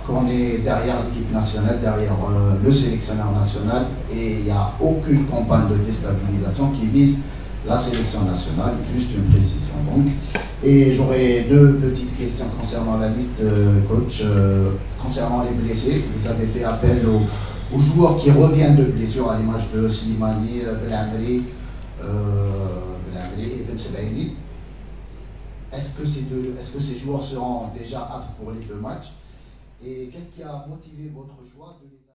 qu'on est derrière l'équipe nationale, derrière le sélectionneur national, et il n'y a aucune campagne de déstabilisation qui vise la sélection nationale, juste une précision donc. Et j'aurais deux petites questions concernant la liste, coach. Concernant les blessés, vous avez fait appel aux joueurs qui reviennent de blessures, à l'image de Slimani, Belhamri et Ben Sebaini. Est-ce que ces joueurs seront déjà aptes pour les deux matchs? Et qu'est-ce qui a motivé votre choix de les